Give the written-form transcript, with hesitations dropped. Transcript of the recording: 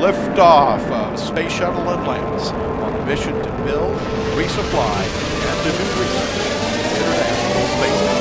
liftoff of Space Shuttle Atlantis on a mission to build, resupply, and to do research on the International Space Station.